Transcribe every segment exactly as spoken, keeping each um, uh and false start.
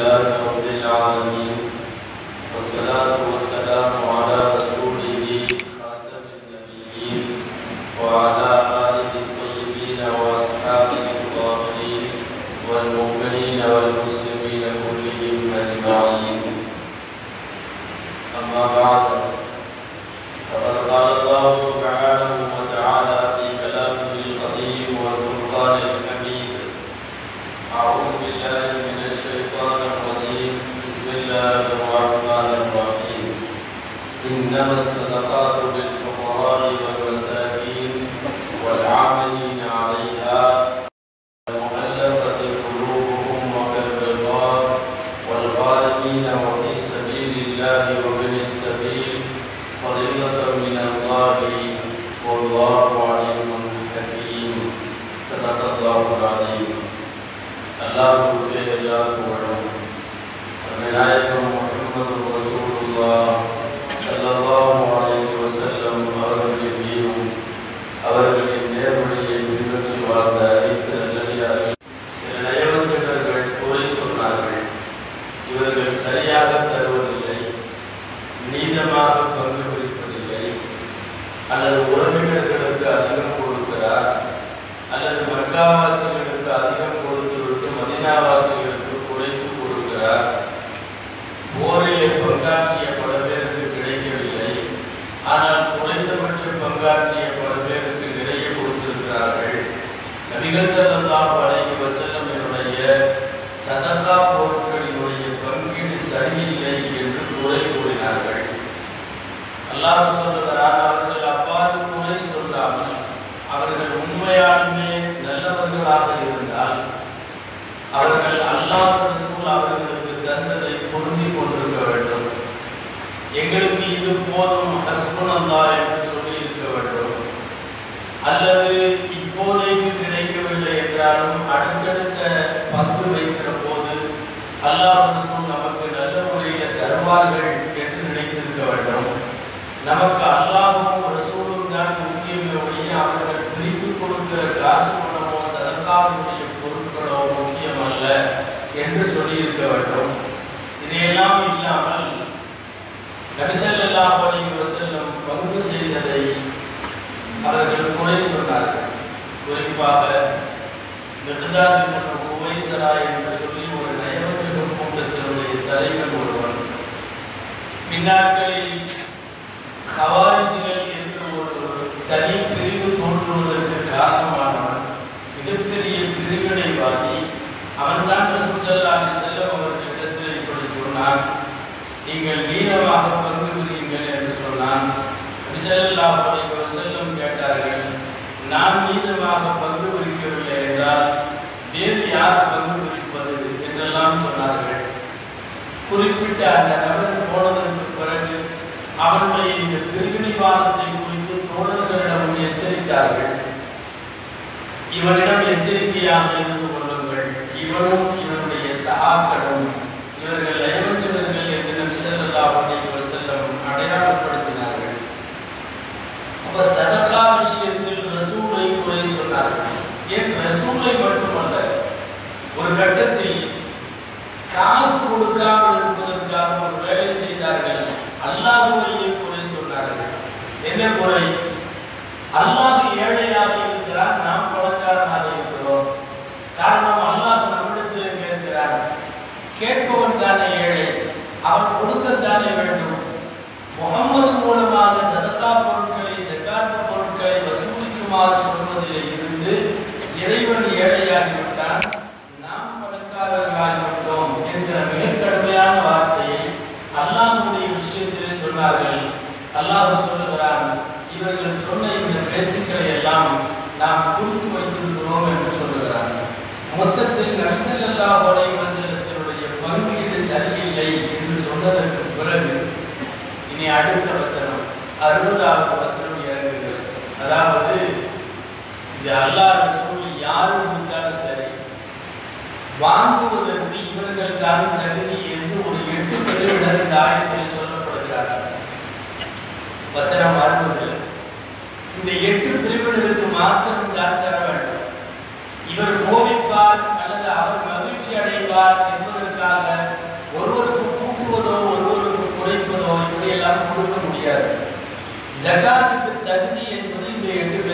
لله رب العالمين والصلاة والسلام على رسوله خاتم النبيين وعلى آله الطيبين وأصحابه الطاهرين والمؤمنين والمسلمين كلهم أجمعين. أما بعد، فقد قال الله سبحانه وتعالى في كلامه القديم والفرقان الحميد: أعوذ بالله من الشيطان الرجيم، بسم الله الرحمن الرحيم. إنما الصدقات للفقراء والمساكين والعاملين عليها والمؤلفة قلوبهم وفي الرقاب والغارمين وفي سبيل الله وابن السبيل فريضة من الله والله عليم حكيم. صدق الله العظيم. அல்லாஹ்வுக்கே எல்லா புகழும். நாயகம் முஹம்மது ரசூலுல்லாஹ் ஸல்லல்லாஹு அலைஹி வஸல்லம் அவர்களின் மீதும் அவர்களின் நேர்வழியை பின்பற்றி வாழ்ந்த அனைத்து நல்லடியார்கள். சில நயவஞ்சகர்கள் குறை சொன்னார்கள், இவர்கள் சரியாக தருவதில்லை, நீதமாக பங்கு பிரிப்பதில்லை, அல்லது உறவினர்களுக்கு அதிகம் கொடுக்கிறார், அல்லது மக்காவாசிகளுக்கு அதிகம் கொடுத்துவிட்டு மதீனாவாசிகளுக்கு குறைத்து கொடுக்கிறார். போரிலே பங்காற்றிய பல பேருக்கு கிடைக்கவில்லை, ஆனால் குறைந்தபட்ச பங்காற்றிய பல பேருக்கு நிறைய கொடுத்திருக்கிறார்கள். நபிகள் ஸல்லல்லாஹு அலைஹி வஸல்லம் என்னுடைய சதகா பொருட்களினுடைய பங்கீடு சரியில்லை என்று குறை கூறினார்கள். அல்லாஹ் சொல்லுகிறார், அவர்கள் அவ்வாறு குறை சொல்லாமல் அவர்கள் உண்மையாலுமே நல்லவர்களாக இருந்தால் அவர்கள் அல்லாஹ் ரசூல் அவர்களுக்கு தந்ததை பொருந்தி கொண்டிருக்க வேண்டும். எங்களுக்கு இது போதும், ஹஸ்புனல்லாஹ் என்று சொல்லி இருக்க வேண்டும். அல்லது இப்போதைக்கு கிடைக்கவில்லை என்றாலும் அடுத்தடுத்த பங்கு வைக்கிற போது அல்லாஹ் ரசூல் நமக்கு நல்ல முறையில் தருவார்கள் என்று நினைத்திருக்க வேண்டும். நமக்கு அல்லாஹ்வும் ரசூலும் தான் முக்கியமே ஒழிய அவர்கள் பிரித்து கொடுக்கிற காசு பணமோ சதகாவுடைய பொருட்களோ முக்கியம் அல்ல என்று சொல்லியிருக்க வேண்டும். இதையெல்லாம் இல்லாமல் நபி ஸல்லல்லாஹு அலைஹி வஸல்லம் பங்கு செய்ததை அவர்கள் குறை சொன்னார்கள். குறிப்பாக மிக்தாத் இப்னு ஹுவைஸரா என்று சொல்லி ஒரு நயவஞ்சக கூட்டத்தினுடைய தலைவர் ஒருவன் பின்னாட்களில் ஹவாரிஜிகள் என்று ஒரு தனி பிரிவு தோன்றுவதற்கு காரணமானவன், மிகப்பெரிய பிரிவினைவாதி. அவன் தான் ரசூல் ஸல்லல்லாஹு அலைஹி வஸல்லம் அவர்களிடத்தில் இப்படி சொன்னான், நீங்கள் நீளமாக பங்கு பிரியுங்கள் என்று சொன்னான். நபி ஸல்லல்லாஹு அலைஹி வஸல்லம் கேட்டார்கள், நான் நீளமாக பங்கு பிரிக்கவில்லை என்றால் வேறு யார் பங்கு பிரிப்பது என்றெல்லாம் சொன்னார்கள். குறிப்பிட்ட அந்த நபர் போனதற்கு பிறகு அவனுடைய இந்த பிரிவினைவாதத்தை குறித்து தோழர்களிடம் எச்சரித்தார்கள். இவனிடம் எச்சரிக்கையாக இருந்து கொள்ளுங்கள், இவனும் இவனுடைய சகாக்களும் இவர்கள் நயவஞ்சகர்கள் என்று நபி ஸல்லல்லாஹு அலைஹி வஸல்லம் அடையாளப்படுத்தினார்கள். அப்ப சதகா விஷயத்தில் ரசூலை குறை சொன்னார்கள். ஏன் ரசூலை மட்டுமல்ல, ஒரு கட்டத்தில் காசு கொடுக்காமல் இருப்பதற்காக ஒரு வேலை செய்தார்கள். அல்லாஹ்வையே குறை சொன்னார்கள். என்ன குறை? அல்லாஹ் ஏழையாக இருக்கிறார், நாம் பணக்காரனாக இருக்கிறோம். காரணம், அல்லாஹ் நம்மிடத்தில் கேட்கிறார். கேட்பவன் தானே ஏழை, அவன் கொடுக்கத்தானே வேண்டும். முகம்மது மூலமாக சதகா பொருட்களை ஜகாத் பொருட்களை வசூலிக்குமாறு சொல்வதில் இருந்து இறைவன் ஏழையாகிவிட்டான், நாம் பணக்காரர்களாகிவிட்டோம் என்கிற மிக கடுமையான வார்த்தையை அல்லாஹ்வுடைய விஷயத்திலே சொன்னார்கள். அல்லாஹ் சொல்லுகிறான், இவர்கள் சொன்ன இந்த பேச்சுக்களை எல்லாம் நாம் குறித்து வைத்திருக்கிறோம் என்று சொல்லுகிறான். மொத்தத்தில் நபி ஸல்லல்லாஹு அலைஹி வஸல்லத்தினுடைய பங்கீடு சரியில்லை என்று சொன்னதற்கு பிறகு இனி அடுத்த வசனம் அறுபதாவது வசனம் இறங்குகிறது. அதாவது இது அல்லாஹ் ரசூல் யாரு கொடுத்தாலும் சரி, வாங்குவதற்கு இவர்கள் தான் தகுதி என்று ஒரு எட்டு பிரிவினர் இந்த ஆயத்தில் சொல்லப்படுகிறார்கள். வசனம் அறுபது, இந்த எட்டு பிரிவினருக்கு மாத்திரம் தான் தர வேண்டும். இவர் கோபிப்பார் அல்லது அவர் மகிழ்ச்சி அடைவார் என்பதற்காக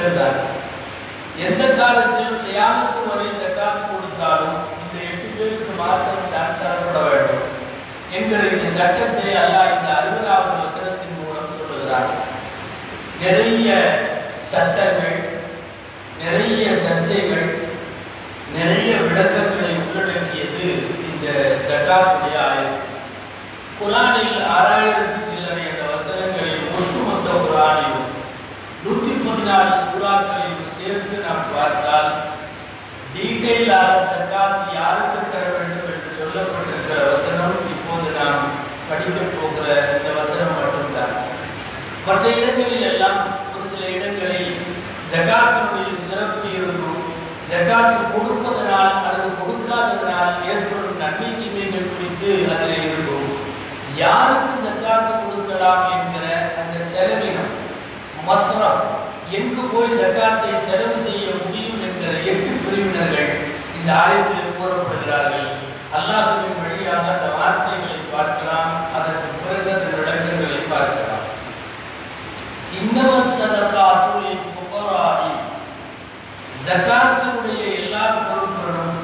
பேர் தான். எந்த காலத்தில் கியாமத்து வரை ஜகாத் கொடுத்தாலும் இந்த எட்டு பேருக்கு மாத்திரம் தான் தரப்பட வேண்டும் என்கிற இந்த சட்டத்தை அல்லாஹ் இந்த அறுபதாவது வசனத்தின் மூலம் சொல்லுகிறார். நிறைய சட்டங்கள், நிறைய சர்ச்சைகள், நிறைய விளக்கங்களை உள்ளடக்கியது இந்த ஜகாத்துடைய ஆயத்து. குர்ஆனில் ஆறாயிரத்தி சில்லறை என்ற வசனங்களில் ஒட்டுமொத்த குர்ஆனிலும் நூற்றி பதினாலு சூறாக்களிலும் சேர்த்து நாம் பார்த்தால் டீட்டெயிலாக ஜகாத் யாருக்கு தர வேண்டும் என்று சொல்லப்பட்டிருக்கிற வசனம் இப்போது நாம் படிக்கப் போகிற இந்த வசனம் மட்டும்தான். மற்ற இடங்களில் எல்லாம் ஒரு சில இடங்களில் ஜகாத்தினுடைய சிறப்பு இருக்கும், ஜகாத் கொடுப்பதனால் அல்லது கொடுக்காததனால் ஏற்படும் நன்மை தீமைகள் குறித்து அதில் இருக்கும். யாருக்கு ஜகாத் கொடுக்கலாம் என்கிற அந்த செலவினம், மஸ்ரஃப், எங்கு போய் ஜகாத்தை செலவு செய்ய முடியும் என்கிற எட்டு பிரிவினர்கள் இந்த ஆயத்தில் கூறப்படுகிறார்கள். அல்லாஹ்வின் வழியாக அந்த வார்த்தைகளை பார்க்கலாம், அதற்கு பிறகு அதன் விளக்கங்களை பார்க்கலாம். இன்னம ஸதகாத்து லில் ஃபுகராஇ, ஜகாத்தினுடைய எல்லா பொருட்களும்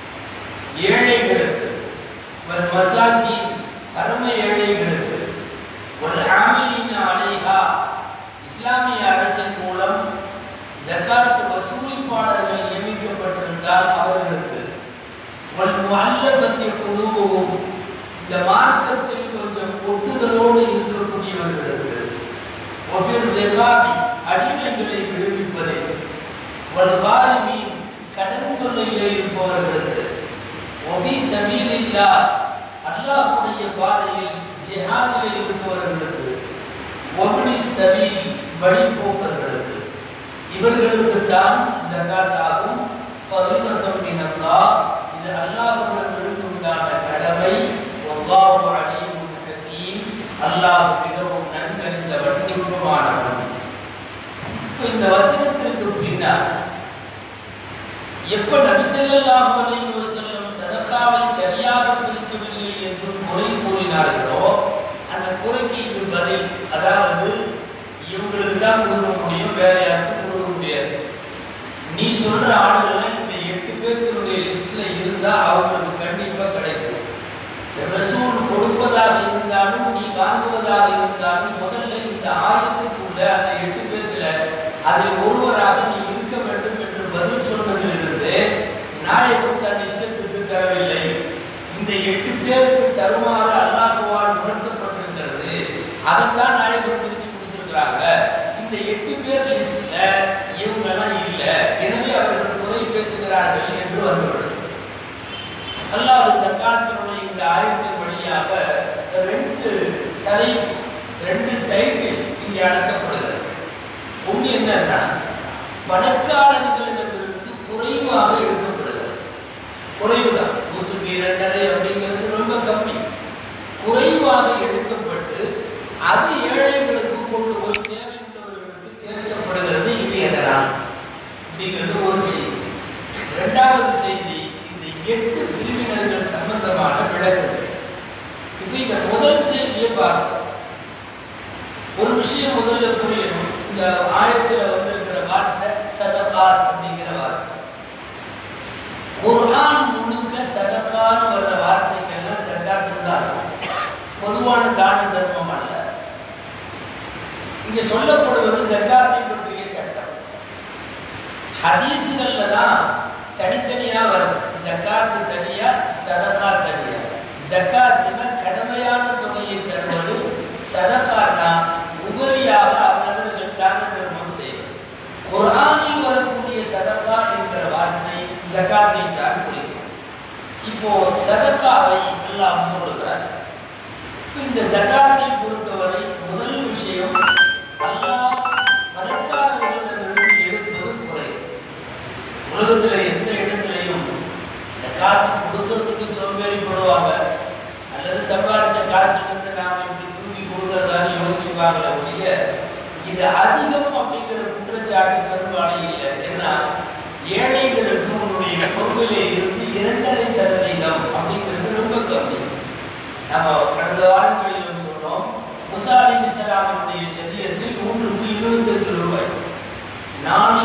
ஏழைகளுக்கு, வல் மசாகீன், பரம ஏழைகளுக்கு, வல் ஆமிலீன அலைஹா, இஸ்லாமிய அரசின் மூலம் ஜகாத் வசூலிப்பாளர்கள் நியமிக்கப்பட்டிருந்தால் அவர்களுக்கு, வல் முஅல்லஃபத்தி குலூபுஹும், இந்த மார்க்கத்தில் கொஞ்சம் ஒட்டுதலோடு இருக்கக்கூடியவர்களுக்கு, வஃபிர் ரிகாபி, அடிமைகளை விடுவிப்பதை, வல் காரிமீன், கடன் தொல்லையிலே இருப்பவர்களுக்கு, வஃபி சபீலில்லாஹ், அல்லாஹ்வுடைய பாதையில் ஜிஹாதிலே இருப்பவர்களுக்கு, வப்னி சபீல், வழிபோக்கர்களுக்கு, இவர்களுக்கு தான் ஜகாத் ஆகும். ஃபரீதத்தும் மினல்லாஹ், இது அல்லாஹ்விடமிருந்து உண்டான கடமை. வல்லாஹு அலீமுன் ஹகீம், அல்லாஹ் மிகவும் நன்கறிந்தவன், நுட்பமானவன். இந்த வசனத்திற்கு பின்னால் எப்ப நபி ஸல்லல்லாஹு அலைஹி வஸல்லம் சதகாவை சரியாக பிரிக்கவில்லை என்று குறை கூறினார்களோ அந்த குறைக்கு இது பதில். அதாவது இவங்களுக்கு தான் கொடுக்க முடியும், வேற யாருக்கும் கொடுக்க முடியாது. நீ சொல்ற ஆளுங்கள்லாம் இந்த எட்டு பேர்த்தினுடைய லிஸ்ட்ல இருந்தா அவங்களுக்கு கண்டிப்பா கிடைக்கும். ரசூல் கொடுப்பதாக இருந்தாலும் நீ வாங்குவதாக இருந்தாலும் முதல்ல இந்த ஆயத்துக்குள்ள அந்த எட்டு பேர்த்துல அதில் ஒருவராக நீ இருக்க வேண்டும் என்று பதில் சொன்னதிலிருந்து நாயகம் தன் இஷ்டத்துக்கு தரவில்லை. இந்த எட்டு பேருக்கு தருமாறு அல்லாஹ்வால் உணர்த்தப்பட்டிருக்கிறது. அதைத்தான் நாயகம் பிரிச்சு கொடுத்திருக்கிறாங்க. இந்த எட்டு பேர் லிஸ்ட்ல இவங்கெல்லாம் இல்லை, எனவே அவர்கள் குறை பேசுகிறார்கள் என்று வந்துவிடும். அல்லாஹ் ஜகாத்தினுடைய இந்த ஆயத்தின் வழியாக ரெண்டு தலை, ரெண்டு டைட்டில் இங்கே அழைக்கப்படுகிறது. ஒன்று என்னன்னா, பணக்காரர்களிடமிருந்து குறைவாக எடுக்கப்படுகிறது. குறைவுதான், நூற்றுக்கு இரண்டரை அப்படிங்கிறது ரொம்ப கம்மி. குறைவாக எடுக்கப்பட்டு அது ஏழைகளுக்கு கொண்டு போய் தேவையுள்ளவர்களுக்கு சேர்க்கப்படுகிறது. இது எதனால் அப்படிங்கிறது ஒரு செய்தி. இரண்டாவது செய்தி, இந்த எட்டு பிரிவினர்கள் சம்பந்தமான விளக்கங்கள். இப்ப இந்த முதல் செய்தியை பார்க்கிறோம். ஒரு விஷயம் முதல்ல புரியணும். இந்த ஆயத்துல வந்திருக்கிற வார்த்தை சதகாத் அப்படிங்கிற வார்த்தை. குர்ஆன் முழுக்க சதகான்னு வர்ற வார்த்தைக்கெல்லாம் ஜகாத்துன்னு தான் இருக்கும். பொதுவான தான தர்மம் அல்ல. இங்க சொல்லப்படுவது ஜகாத்தை பற்றிய சட்டம். ஹதீஸ்கள்ல தான் தனித்தனியா வரும். ஜகாத்து தனியா, சதகாத் தனியா. ஜகாத்துனா கடமையான தொகையை தருவது, சதகானா உபரியாக அவரவர்கள் தான தர்மம் செய்வது. குர்ஆனில் வரக்கூடிய சதகா என்கிற வார்த்தை ஜகாத்தை தான் குறிக்கும். இப்போ சதகாவை அல்லாஹ் சொல்லுகிறார். இந்த ஜகாத்தை பொறுத்தவரை முதல் விஷயம், அல்லாஹ் பணக்காரர்களிடமிருந்து எடுப்பது குறை. உலகத்தில் எந்த இடத்திலையும் ஜகாத் கொடுக்கறதுக்கு சோம்பேறிப்படுவாங்க, அல்லது சம்பாதிச்ச காசுல இருந்து நாம இப்படி தூக்கி கொடுக்கறதான்னு யோசிப்பாங்களே ஒழிய இது அதிகம் அப்படிங்கிற குற்றச்சாட்டு பெரும்பாலும் இல்லை. ஏன்னா ஏழைகளுக்கு உன்னுடைய பொருளிலே இருந்து இரண்டரை சதவீதம் அப்படிங்கிறது ரொம்ப கம்மி. நம்ம கடந்த வாரங்களிலும் சொன்னோம், முசா அலைஹிஸ்ஸலாமுடைய ஷரியத்தில் மூன்றுக்கு இருபத்தெட்டு ரூபாய். நான்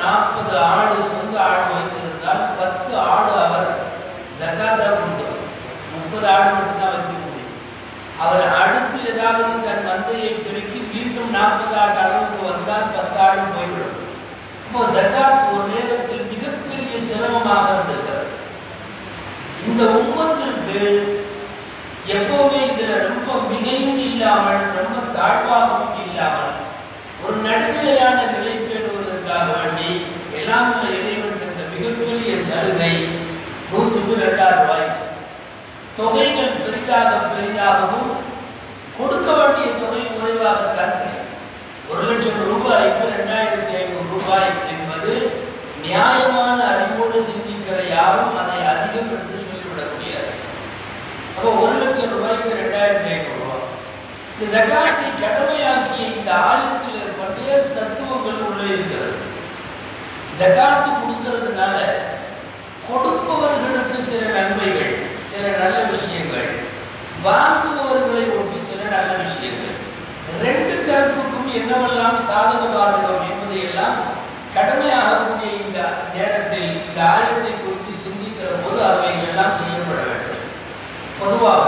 நாற்பது ஆடு சொந்த ஆடு வைத்திருந்தால் பத்து ஆடு அவர் ஜகாத்தா கொடுக்கிறார். முப்பது ஆடு மட்டும்தான் வச்சுக்க முடியும். அவர் அடுத்து ஏதாவது தன் மந்தையை பெருக்கி மீண்டும் நாற்பது ஆடு அளவுக்கு வந்தால் பத்து ஆடு போய்விடும். இப்போ ஜகாத் ஒரு நேரத்தில் மிகப்பெரிய சிரமமாக இருந்திருக்கிறது. இந்த உம்மத்திற்கு எப்பவுமே இதுல ரொம்ப மிகையும் இல்லாமல் ரொம்ப தாழ்வாகவும் இல்லாமல் ஒரு நடுநிலையான நிலை பேணுவதற்காக வேண்டி எல்லாம் உள்ள இறைவன் தந்த மிகப்பெரிய சலுகை நூற்றுக்கு இரண்டாயிரம் ரூபாய். தொகைகள் பெரிதாக பெரிதாகவும் கொடுக்க வேண்டிய தொகை குறைவாகத்தான் கிடைக்கும். ஒரு லட்சம் ரூபாய்க்கு இரண்டாயிரத்தி ஐநூறு ரூபாய் என்பது நியாயமான அறிவோடு சிந்திக்கிற யாரும் அதை அதிகம் என்று சொல்லிவிட முடியாது. அப்போ ஒரு லட்சம் ரூபாய்க்கு இரண்டாயிரத்தி ஐநூறு ரூபாய். இந்த ஜகாத்தை கடமையாக்கிய இந்த ஆயத்தில் பல்வேறு தத்துவங்கள் உள்ளே இருக்கிறது. ஜகாத்து கொடுக்கிறதுனால கொடுப்பவர்களுக்கு சில நன்மைகள், சில நல்ல விஷயங்கள், வாங்குபவர்களை ஒட்டி சில நல்ல விஷயங்கள், ரெண்டு தரப்புக்கும் என்னவெல்லாம் சாதக பாதகம் என்பதை எல்லாம் கடமையாகக்கூடிய இந்த நேரத்தில் இந்த ஆயத்தை குறித்து சிந்திக்கிற போது அவைகள் எல்லாம் செய்யப்பட வேண்டும். பொதுவாக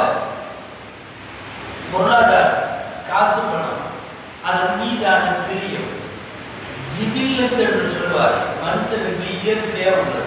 பொருளாதாரம், காசு பணம், அதன் மீதான பிரியம், ஜிபில்லத்து என்று சொல்வார், மனுஷனுக்கு இயற்கையா உள்ளது.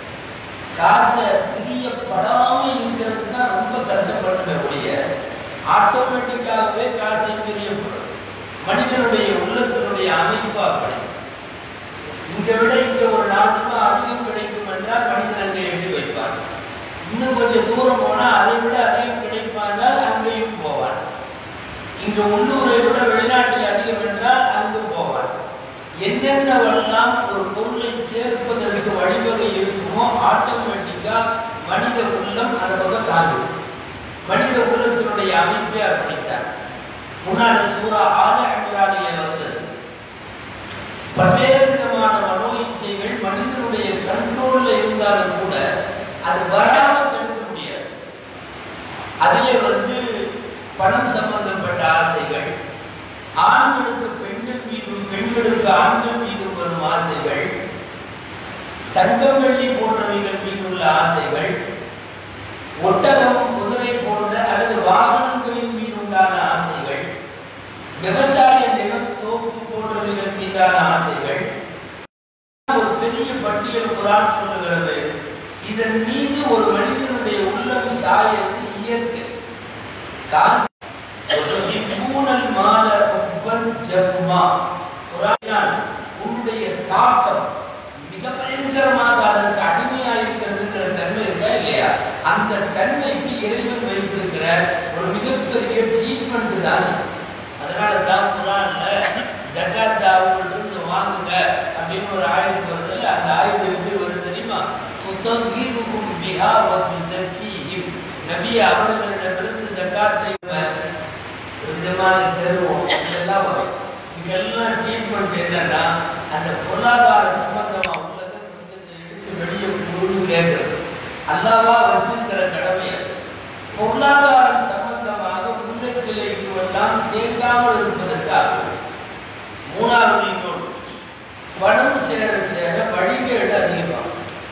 காசை பிரியப்படாமல் இருக்கிறது தான் ரொம்ப கஷ்டப்படக்கூடிய, ஆட்டோமேட்டிக்காகவே காசை பிரியப்படும். மனிதனுடைய உள்ளத்தினுடைய அமைப்பு அப்படி. இங்க விட இங்க ஒரு நாலு ரூபாய் அதிகம் கிடைக்கும் என்றால் மனிதன் அங்கே எட்டி வைப்பான். இன்னும் கொஞ்சம் தூரம் போனா அதை விட அதிகம் கிடைப்பானால் அங்கேயும் போவான். இங்க உள்ளூரை விட வெளிநாட்டில் அதிகம் என்றால் அங்கு போவான். என்னென்னவெல்லாம் ஒரு பொருளை சேர்ப்பதற்கு வழிவகை இருக்குமோ ஆட்டோமேட்டிக்கா மனித உள்ளம் அந்த பக்கம் சாகும். மனித உள்ளத்தினுடைய அமைப்பே அப்படித்தான். முன்னாடி சூரா ஆல இம்ரானிலே வந்தது. பல்வேறு விதமான மனோ இச்சைகள் மனிதனுடைய கண்ட்ரோல்ல இருந்தாலும் கூட அது வராமல் தடுக்க முடியாது. அதிலே வந்து பணம் சம்பந்தப்பட்ட ஆசைகள், ஆண்களுக்கு பெண்கள் மீதும் பெண்களுக்கு ஆண்கள் மீதும் வரும் ஆசைகள், தங்கம் வெள்ளி போன்றவைகள் மீதுள்ள ஆசைகள், ஒட்டகம் குதிரை போன்ற அல்லது வாகனங்களின் மீது உண்டான ஆசைகள், விவசாய நிலம் தோப்பு போன்றவைகள் மீதான ஆசைகள், ஒரு பெரிய பட்டியல் குர்ஆன் சொல்லுகிறது. இதன் மீது ஒரு மனிதனுடைய உள்ளம் சாயது இயற்கை. காசு மால உப்பன் ஜம்மா குர்ஆனில் உன்னுடைய தாக்கம் மிக பயங்கரமாக அதற்கு அடிமையாக இருக்கிறதுங்கிற தன்மை இருக்கா இல்லையா? அந்த தன்மைக்கு இறைவன் வைத்திருக்கிற ஒரு மிகப்பெரிய ட்ரீட்மெண்ட் தான். அதனால தான் குர்ஆன்ல ஜகாத் அவர்களிருந்து வாங்குங்க அப்படின்னு ஒரு ஆயத்து வருது. அந்த ஆயத்து எப்படி வருது தெரியுமா? துதகீருஹும் பிஹா வ துஸக்கீஹிம். நபி அவர்களிடமிருந்து ஜகாத்தை விதமான கருவம் இதெல்லாம் வரும். இதுக்கெல்லாம் ட்ரீட்மெண்ட் என்னன்னா அந்த பொருளாதார சம்பந்தமா உள்ளதை கொஞ்சத்தை எடுத்து வெளியே கூறுன்னு கேட்கறது. அல்லாவா வச்சிருக்கிற கடமை அது. பொருளாதாரம் சம்பந்தமாக உள்ளத்திலே இதுவெல்லாம் தேங்காமல் இருப்பதற்காக. மூணாவது இன்னொன்று, பணம் சேர சேர வழிகேடு அதிகமாகும்.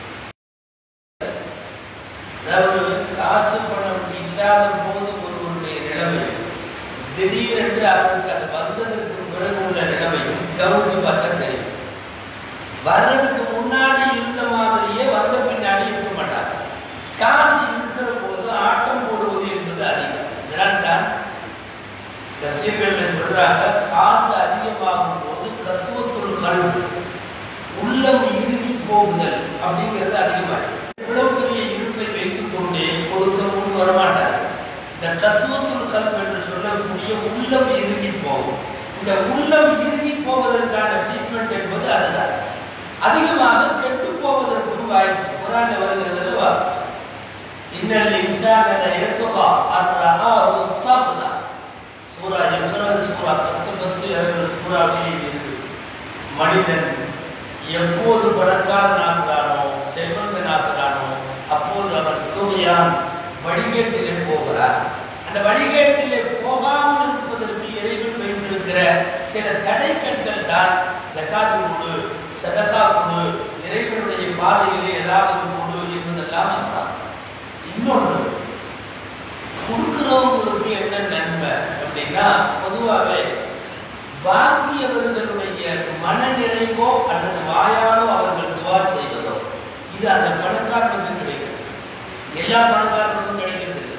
அதாவது காசு பணம் இல்லாத போது ஒருவருடைய நிலைமை திடீரென்று அவருக்கு அது வந்ததற்கு பிறகு உள்ள நிலைமையும் கவனிச்சு பார்த்தா தெரியும். வர்றதுக்கு முன்னாடி இருந்த மாதிரியே வந்த பின்னாடி இருக்க மாட்டாங்க. காசு இருக்கிற போது ஆட்டம் போடுவது என்பது அதிகம். இதனால் தான் தஃசீர்கள் சொல்றாங்க, காசு அதிகமாகும் போது கஸ்வத்துல் கல்ப், உள்ளம் இறுகி போகுதல் அப்படிங்கிறது அதிகமாகும். இவ்வளவு பெரிய இருப்பை வைத்துக் கொண்டே கொடுக்க முன் வரமாட்டார்கள். இந்த கஸ்வத்துல் கல்ப் என்று சொல்லக்கூடிய உள்ளம் இறுகி போகும். இந்த உள்ளம் இறுகி போவதற்கான ட்ரீட்மெண்ட் என்பது அதுதான். அதிகமாக கெட்டு போவதற்கும் வாய்ப்பு. குர்ஆன்ல வருகிறது அல்லவா, இன்னல் இன்சான லயத்கா அர்ரஹா உஸ்தக்னா. சூரா இக்ரா சூரா ஃபர்ஸ்ட் ஃபர்ஸ்ட் இறங்குற சூறாவே இருக்கு. மனிதன் எப்போது பணக்காரனாகிறானோ செல்வந்தனாகிறானோ அப்போது அவன் துணியான் வழிகேட்டிலே போகிறார். அந்த வழிகேட்டிலே போகாமல் இருப்பதற்கு இறைவன் வைத்திருக்கிற சில தடை கற்கள் தான் ஜகாத்து கொடு, சதகா கொடு, ஏன்னா பொதுவாகவே வாங்கியவர்களுடைய மனநிறைவோ அல்லது வாயாலோ அவர்கள் துவா செய்வதோ இது அந்த பணக்காரனுக்கு கிடைக்கிறது. எல்லா பணக்காரனுக்கும் கிடைக்கிறது இல்லை.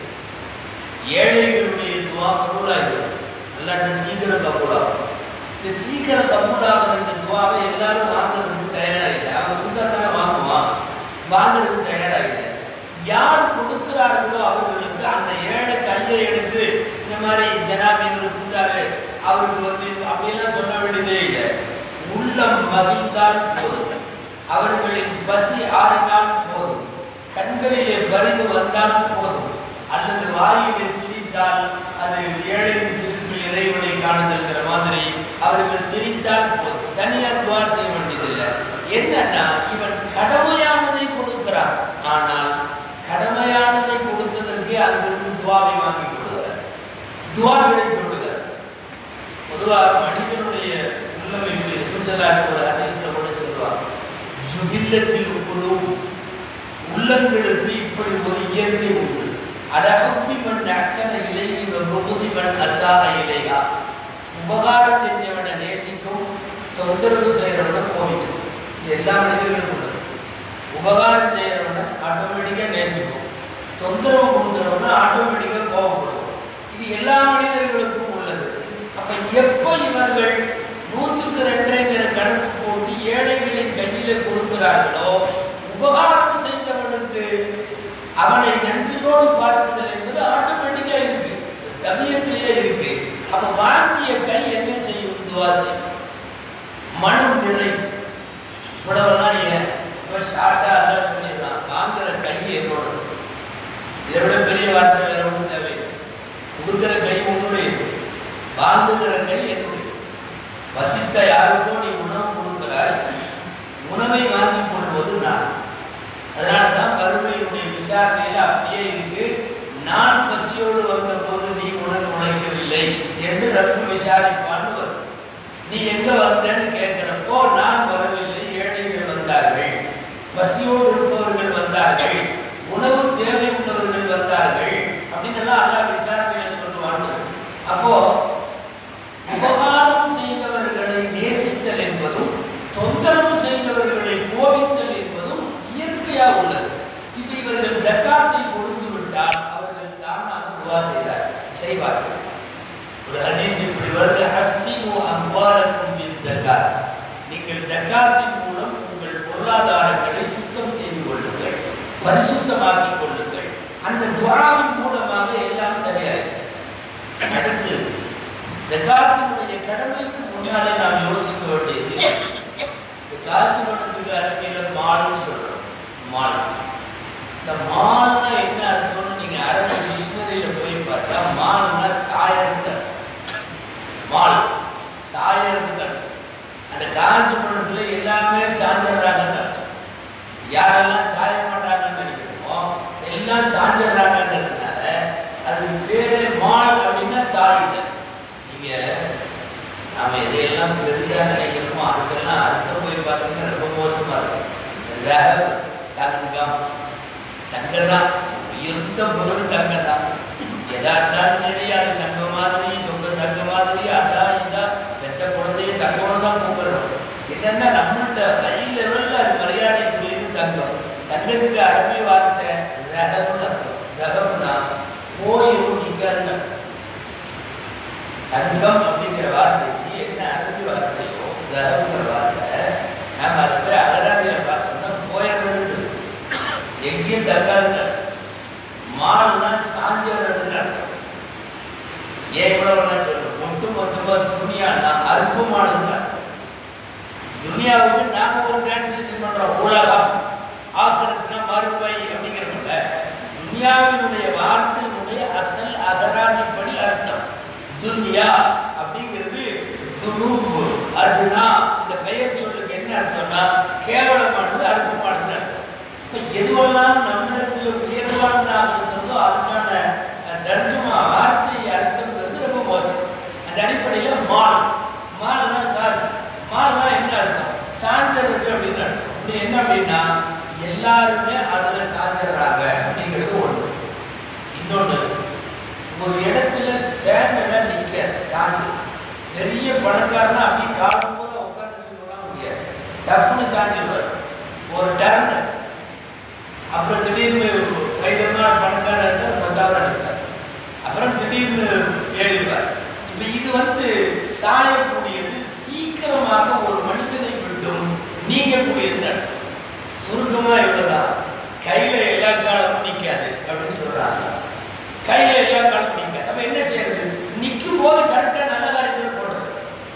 ஏழைகளுடைய துவா கபூலாகிறது. அல்லாட்ட சீக்கிரம் கபூலாகும். இந்த சீக்கிரம் கபூலாகிற இந்த துவாவை எல்லாரும் வாங்குறதுக்கு தயாராகில்லை. அவங்க கொடுத்தா தானே வாங்குவான். வாங்குறதுக்கு தயாராகில்லை. யார் கொடுக்கிறார்களோ அவர்களுக்கு அந்த ஏழை கையை எடுத்து இந்த மாதிரி ஜனாபி இவர் கொடுத்தாரு அவருக்கு வந்து அப்படியெல்லாம் சொல்ல வேண்டியதே இல்லை. உள்ளம் மகிழ்ந்தால் போதும், அவர்களின் பசி ஆறினால் போதும், கண்களிலே பரிவு வந்தால் போதும், அல்லது வாயிலே சிரித்தால் அது ஏழையின் சிரிப்பில் இறைவனை காணுதல்கிற மாதிரி அவர்கள் சிரித்தால் போதும். தனியா துவா செய்ய வேண்டியதில்லை. என்னன்னா இவன் கடமையானதை கொடுக்கிறான். ஆனால் கடமையானதை கொடுத்ததற்கு அங்கிருந்து துவாவை வாங்கி கொடுக்கிறார். துவா கிடைத்து விடுகிறார். பொதுவாக மனிதனுடைய உள்ளமை ஒரு ஹதீஸ்ல கூட சொல்லுவாங்க, ஜுபில்லத்தில் குழு உள்ளங்களுக்கு இப்படி ஒரு இயற்கை உண்டு. அடகுப்பி மண் அசன இலைகி வகுதி மண் அசார இலையா. உபகாரம் செஞ்சவனை நேசிக்கும், தொந்தரவு செய்யறவனை கோவிக்கும். இது எல்லா மனிதர்களுக்கும் உள்ளது. உபகாரம் செய்யறவனை ஆட்டோமேட்டிக்கா நேசிக்கும், தொந்தரவு கொடுக்கிறவனை ஆட்டோமேட்டிக்கா கோபப்படும். இது எல்லா மனிதர்களுக்கும் உள்ளது. அப்ப எப்போ இவர்கள் நூற்றுக்கு ரெண்டுங்கிற கணக்கு போட்டு ஏழைகளின் கையில கொடுக்கிறார்களோ, உபகாரம் செய்தவனுக்கு அவனை நன்றியோடு பார்க்குதல் என்பது ஆட்டோமேட்டிக்கா இருக்கு, தபியத்திலேயே இருக்கு. அப்ப வாங்கிய கை என்ன செய்யும்? துவா செய்யும். மனம் நிறை. இவ்வளவுதான் ஏன் ஷார்ட்டா எல்லாம் சொல்லிடலாம். வாங்குற கை என்னோட, இதை விட பெரிய வார்த்தை வேற ஒன்றும் தேவையில்லை. கொடுக்கிற கை உன்னுடையது, வாங்குகிற கை என்னுடைய. வசித்த யாருக்கோ நீ உணவு கொடுக்கிறாய், உணவை வாங்கி கொள்வது நான். அதனாலதான் வறுமையினுடைய விசாரணையில அப்படியே இருக்கு, நான் பசியோடு வந்த போது நீ உணவு உழைக்கவில்லை என்று ரப்பு விசாரிப்பான்னு வரும். நீ எங்க வந்தேன்னு கேட்கிறப்போ நான் வரவில்லை, ஏழைகள் வந்தார்கள், பசியோடு இருப்பவர்கள் வந்தார்கள், உணவு தேவை உள்ளவர்கள் வந்தார்கள் அப்படின்னு எல்லாம் அல்லாஹ் விசாரணையில சொல்லுவாங்க. அப்போ உபகாரம் செய்தவர்களை நேசித்தல் என்பதும் தொந்தரவு செய்தவர்களை கோபித்தல் என்பதும் இயற்கையா உள்ளது. இப்ப இவர்கள் ஜக்காத்தை கொடுத்து விட்டால் அவர்கள் தானாக துவா செய்தார் செய்வார்கள். ஒரு ஹதீஸ் இப்படி வருது, ஹஸ்ஸினு அம்வாலக்கும் பிஸ்ஸகாத். நீங்கள் ஜக்காத்தின் மூலம் உங்கள் பொருளாதாரங்களை சுத்தம் செய்து கொள்ளுங்கள், பரிசுத்தமாக்கிக் கொள்ளுங்கள். அந்த துஆவின் மூலமாக எல்லாம் சரியாயிடும். அடுத்து ஜகாத்தினுடைய கடமைக்கு முன்னாலே நாம் யோசிக்க வேண்டியது, இந்த காசு பணத்துக்கு அரபியில மால்னு சொல்றோம். மால், இந்த மால்னா என்ன அர்த்தம்னு நீங்க அரபி டிக்ஷனரியில போய் பார்த்தா மால்னா சாயறது. மால் சாயறது. அந்த காசு பணத்துல எல்லாமே சாஞ்சிடுறாங்கன்னு அர்த்தம். யாரெல்லாம் சாய மாட்டாங்கன்னு நினைக்கிறோமோ எல்லாம் சாஞ்சிடுறாங்கன்றதுனால அதுக்கு பேரு மால் அப்படின்னா சாயுதல். நீங்க நாம எதையெல்லாம் பெருசா நினைக்கிறோமோ அதுக்கெல்லாம் அர்த்தம் போய் பார்த்தீங்கன்னா ரொம்ப மோசமா இருக்கும். தங்கம், தங்கம் தான் உயர்ந்த பொருள், தங்கம் தான். எதா இருந்தாலும் சரி, அது தங்க மாதிரி, சொந்த தங்க மாதிரி, அதா இதா பெற்ற குழந்தைய தங்கோடு தான் கூப்பிடுறோம். என்னன்னா நம்மள்கிட்ட ஹை லெவல்ல அது மரியாதைக்குரியது தங்கம். தங்கத்துக்கு அரபி வார்த்தை ரகம்னு அர்த்தம். ரகம்னா கோயிலும் நிற்காதுன்னு. தங்கம் அப்படிங்கிற வார்த்தைக்கு என்ன அரபி வார்த்தையோ ரகம்ங்கிற வார்த்தை நம்ம அதை போய் அகராதியில பார்த்தோம்னா போயிடுறது, எங்கேயும் தங்காதுன்னு. மால்னா சாஞ்சிடுறதுன்னு அர்த்தம். ஏன் இவ்வளவு சொல்றோம்? ஒட்டு மொத்தமா துணியானா அற்பமானதுன்னு அர்த்தம். துனியாவுக்கு நாம ஒரு டிரான்ஸ்லேஷன் பண்றோம், உலகம். ஆகிரத்துனா மறுமை அப்படிங்கிறப்ப துனியாவினுடைய வார்த்தையினுடைய அசல் அகராதிப்படி அர்த்தம். துன்யா அப்படிங்கிறது துணுவு, அதுனா இந்த பெயர் சொல்லுக்கு என்ன அர்த்தம்னா கேவலமானது, அற்பமானதுன்னு அர்த்தம். இப்ப எதுவெல்லாம் நம்மிடத்தில் உயர்வானதாக இருக்கிறதோ அதுக்கான தர்ஜுமா வார்த்தை அர்த்தம்ங்கிறது ரொம்ப மோசம். அந்த அடிப்படையில மால், மால்னா காசு, மால்னா என்ன அர்த்தம்? சாஞ்சிடுறது அப்படின்னு அர்த்தம். இப்படி என்ன அப்படின்னா எல்லாருமே அதுல சாஞ்சிடுறாங்க அப்படிங்கிறது ஒண்ணு. இன்னொன்னு, ஒரு இடத்துல ஸ்டாண்டர்டா நிக்க பணக்காரனா அப்படி காலம் பூரா உட்காந்துட்டு சொல்ல முடியாது. டப்புன்னு சாஞ்சிடுவார் ஒரு டர்னு. அப்புறம் திடீர்னு வைத்தியமான பணக்காரர் இருந்தார், மசாலா எடுத்தார், அப்புறம் திடீர்னு ஏறிடுவார். இப்ப இது வந்து சாயக்கூடியது, சீக்கிரமாக ஒரு மனிதனை விட்டும் நீங்கக்கூடியது நடக்கும். சுருக்கமா இவ்வளவுதான். கையில எல்லா காலமும் நிக்காது அப்படின்னு சொல்றாங்க. கையில எல்லா காலமும் நிக்காது. அப்ப என்ன செய்யறது? நிக்கும் போது கரெக்டா நல்ல காரியத்துல போடுறது.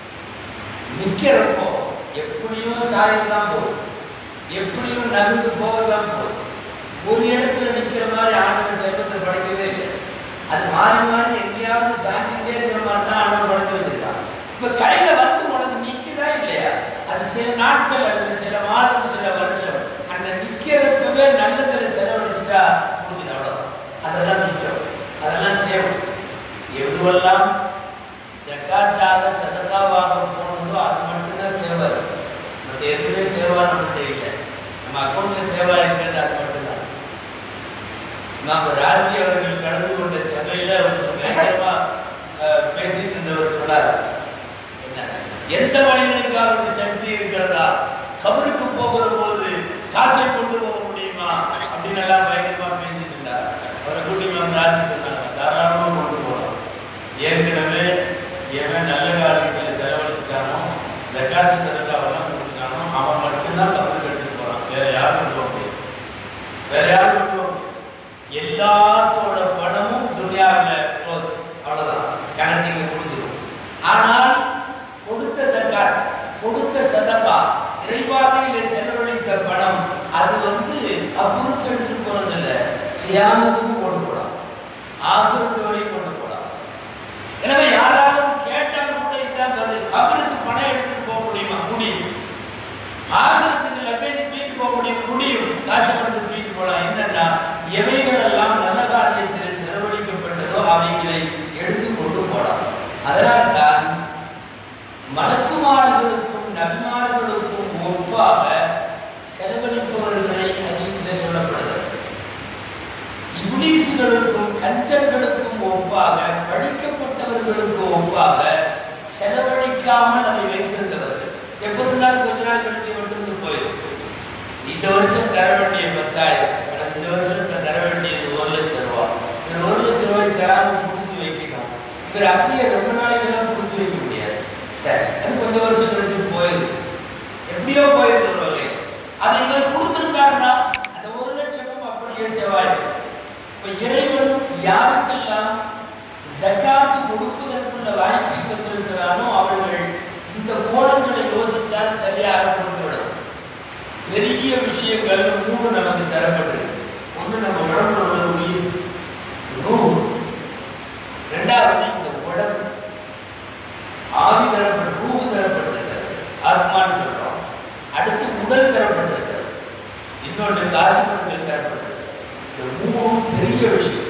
நிக்கிறப்போ எப்படியும் சாயத்தான் போகுது, எப்படியும் நகர்ந்து போகத்தான் போகுது. ஒரு இடத்துல நிக்கிற மாதிரி ஆண்டவன் செல்வத்தை படைக்கவே இல்லை. அது மாறி மாறி எங்கேயாவது சாஞ்சிக்கிட்டே இருக்கிற மாதிரி தான் ஆண்டவன் படைத்து வச்சிருக்கான். இப்ப கையில வந்து உனக்கு நிக்குதா இல்லையா? அது சில நாட்கள் அல்லது சில மாதம் சில வருஷம் அந்த நிக்கிறப்பவே நல்லதுல செலவழிச்சுட்டா முடிஞ்சது, அவ்வளவுதான். அதெல்லாம் மிச்சம், அதெல்லாம் சேவம். எதுவெல்லாம் ஜக்காத்தாக சதகாவாக போனதோ அது மட்டும்தான் சேவா இருக்கு. மற்ற எதுவுமே சேவா நம்மகிட்ட இல்லை. நம்ம அக்கௌண்ட்ல சேவா இருக்கிறது அது மட்டும்தான். நாம ராஜி அவர்கள் கலந்து கொண்ட சபையில பயங்கரமா பேசிட்டு இருந்தவர் சொன்னார், என்ன எந்த மனிதனுக்காவது சக்தி இருக்கிறதா கபருக்கு போகிற போது காசை கொண்டு போக முடியுமா அப்படின்னு எல்லாம் பயங்கரமா பேசிட்டு இருந்தார். அவரை கூட்டி மேம் ராஜி சொன்னாங்க, தாராளமா கொண்டு போகலாம். ஏற்கனவே எவன் நல்ல காரியங்களை செலவழிச்சிட்டானோ, ஜக்காத்து சதகாவெல்லாம் கொடுத்தானோ அவன் மட்டும்தான் கபருக்கு எடுத்துட்டு போறான். வேற யாரும் கொண்டு போக முடியாது, வேற யாரும் கொண்டு போக முடியாது. எல்லாத்தோட பணமும் துனியாவில் க்ளோஸ், அவ்வளவுதான், கணக்கு முடிஞ்சிடும். ஆனால் கொடுத்த ஜக்காத், கொடுத்த சதகா, இறைவாதையில செலவழித்த பணம் அது வந்து கபருக்கு எடுத்துட்டு போறது இல்லை, கியாமத்துக்கு கொண்டு போகலாம், ஆகிரத்து வரையும் கொண்டு போகலாம். எனவே யாராவது கேட்டாலும் கூட இதுதான் பதில். கபருக்கு பணம் எடுத்துட்டு போக முடியுமா? முடியும். ஆகிரத்துக்கு லக்கேஜ் தூக்கிட்டு போக முடியும், முடியும். காசு பணத்தை தூக்கிட்டு போகலாம். என்னன்னா எவைகள் எல்லாம் நல்ல காரியத்தில் செலவழிக்கப்பட்டதோ அவைகளை எடுத்து கொண்டு போகலாம். அதனால் தான் மலக்குமார்களுக்கும் நபிமார்களுக்கும் ஒப்பாக செலவழிப்பவர்களை ஹதீஸிலே சொல்லப்படுகிறது. இப்லீஸ்களுக்கும் கஞ்சர்களுக்கும் ஒப்பாக, படிக்கப்பட்டவர்களுக்கு ஒப்பாக செலவழிக்காமல் அதை வைத்திருந்தவர்கள். எப்போ இருந்தாலும் கொஞ்ச நாள் கழித்து கொண்டு போயிடும். இந்த வருஷம் தர வேண்டிய பத்தாயிரம், இந்த வருஷம் தர வேண்டியது ஒரு லட்சம் ரூபாய். இவர் ஒரு லட்சம் ரூபாய் தராமல் பிடிச்சி வைக்கணும். இவர் அப்படியே ரொம்ப நாளைக்கெல்லாம் பிடிச்சி வைக்க முடியாது. சரி, அது கொஞ்சம் வருஷம் கழிச்சு போயிடுது, எப்படியோ போயிடுது ஒரு வகை. அதை இவர் கொடுத்திருந்தாருன்னா அந்த ஒரு லட்சமும் அப்படியே செவ்வாயிடும். இப்ப இறைவன் யாருக்கெல்லாம் ஜக்காத்து கொடுப்பதற்குள்ள வாய்ப்பை தந்திருக்கிறானோ அவர்கள் இந்த கோணங்களை யோசித்தால் சரியாக கொடுத்துவிடும். பெரிய விஷயங்கள் மூணு நமக்கு தரப்பட்டிருக்கு. ஒன்று நம்ம உடம்புல உள்ள உயிர், ரூஹ். ரெண்டாவது இந்த உடம்பு, ஆவி தரப்பட்டு, ரூஹ் தரப்பட்டிருக்கிறது, ஆத்மான்னு சொல்றோம். அடுத்து உடல் தரப்பட்டிருக்கிறது, இன்னொன்று காசு பணங்கள் தரப்பட்டிருக்கிறது. இந்த மூணும் பெரிய விஷயம்.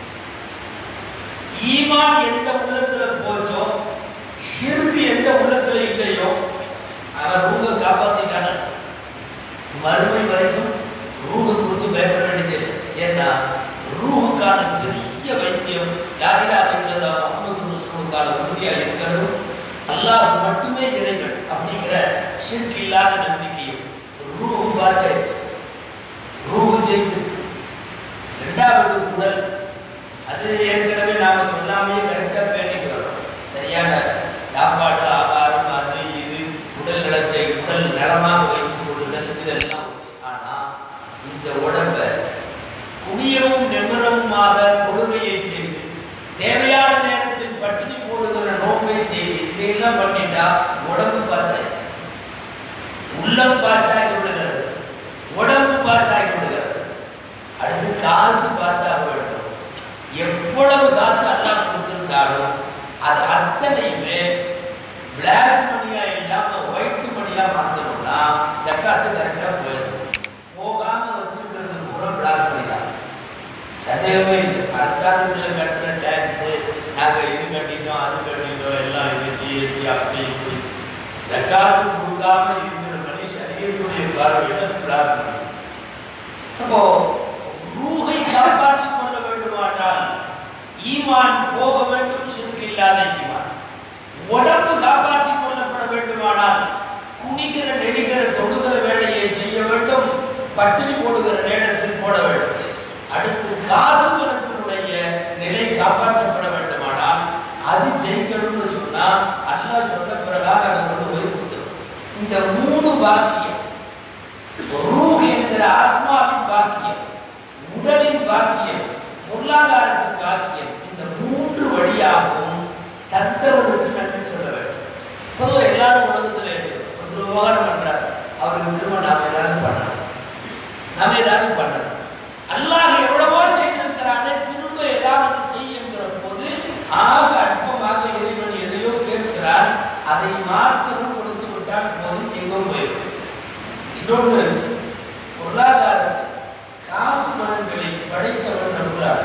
ஈமான் எந்த உள்ளத்துல போச்சோ, ஷிர்க் எந்த உள்ளத்துல இல்லையோ அவன் ரூஹை காப்பாத்திட்டான. மறுமை வரைக்கும் ரூஹை குறித்து பயப்பட வேண்டியது. ஏன்னா ரூஹுக்கான பெரிய வைத்தியம் லா இலாஹ இல்லல்லாஹ் முஹம்மது ரசூலுல்லாஹ் உறுதியாக இருக்கிறதும், அல்லாஹ் மட்டுமே இறைவன் அப்படிங்கிற ஷிர்க் இல்லாத நம்பிக்கையும் ரூஹு பாஸ் ஆயிடுச்சு, ரூஹு ஜெயிச்சிருச்சு. ரெண்டாவது உடல், அது ஏற்கனவே நாம சொல்லாமே கரெக்டா பேணிட்டு வரோம். சரியான சாப்பாடு, ஆகாரம், அது இது, உடல் நலத்தை உடல் நலமாக வைத்துக் கொள்ளுதல், இதெல்லாம். ஆனா இந்த உடம்ப குடியவும் நிமிரவுமாக தொழுகையை செய்து, தேவையான நேரத்தில் பட்டினி போடுகிற நோன்பை செய்து, இதையெல்லாம் பண்ணிட்டா உடம்பு பாஸ் ஆயிடுச்சு. உள்ளம் பாஸ் ஆகி விடுகிறது, உடம்பு பாஸ் ஆகி விடுகிறது. அடுத்து காசு பாஸ் ஆக வேண்டும். எவ்வளவு காசு அல்லாஹ் கொடுத்திருந்தாலும் அது அத்தனையுமே பிளாக் மணியா இல்லாம ஒயிட் மணியா மாத்தணும்னா ஜக்காத்து கரெக்டா போயிடும். போகாம வச்சிருக்கிறது பூரா பிளாக் மணி தான். சந்தேகமே இல்லை. அரசாங்கத்துல கட்டுற டாக்ஸ், நாங்க இது கட்டிட்டோம், அது கட்டிட்டோம், எல்லாம் இது ஜிஎஸ்டி அப்படி இப்படி. ஜக்காத்து கொடுக்காம இருக்கிற மணி சரியத்துடைய பார்வையில பிளாக் மணி. அப்போ ரூஹை காப்பாற்றிக் கொள்ள வேண்டுமானால் ஈமான் போக வேண்டும், ஷிர்க் இல்லாத ஈமான். உடம்பு காப்பாற்றி பட்டினி போடுகிற நேரத்தில் போட வேண்டும். அடுத்து காசு பணத்தினுடைய நிலை காப்பாற்றப்பட வேண்டுமானால் அது ஜெயிக்கணும்னு சொன்னா அல்லாஹ் சொன்ன பிரகாரம் அதை கொண்டு போய் கொடுத்துரும். இந்த மூணு பாக்கியம், ரூஹ் என்கிற ஆத்மாவின் பாக்கியம், உடலின் பாக்கியம், பொருளாதாரத்தின் பாக்கியம், இந்த மூன்று வழியாகவும் தந்தவனுக்கு நன்றி சொல்ல வேண்டும். பொதுவாக எல்லாரும் உலகத்தில் ஒருத்தர் உபகாரம் பண்றார், அவருக்கு திரும்ப நாம ஏதாவது பண்ணணும், நாம ஏதாவது பண்ணணும். அல்லாஹ் எவ்வளவோ செய்திருக்கிறானே, திரும்ப ஏதாவது செய்யுங்கிற போது ஆக அற்பமாக இறைவன் எதையோ கேட்கிறார், அதை மாத்திரம் கொடுத்து விட்டால் போதும், எங்கும் போயிடும். இன்னொன்று, பொருளாதாரத்தில் காசு பணங்களை படைத்தவன் நம்புகிறார்.